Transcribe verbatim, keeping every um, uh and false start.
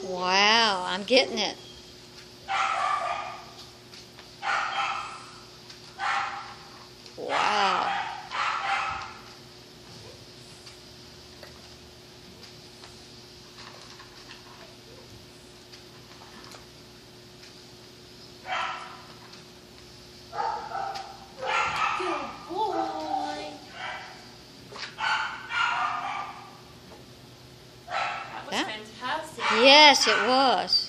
Wow, I'm getting it. Wow. Good boy. That was That- fantastic. Yes, it was.